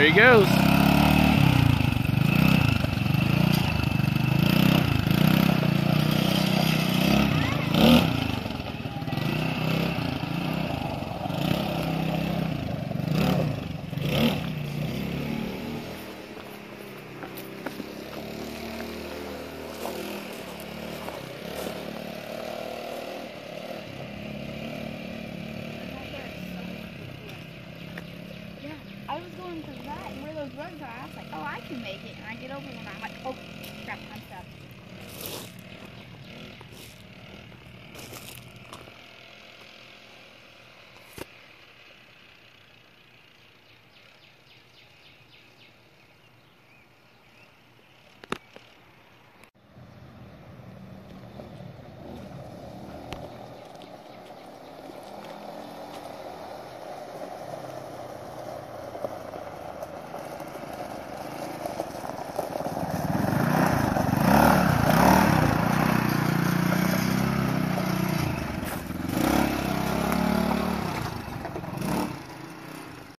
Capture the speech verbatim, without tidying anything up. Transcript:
he goes. I was going to that and where those rugs are, I was like, oh, I can make it. And I get over and I'm like, oh, crap, I'm stuck.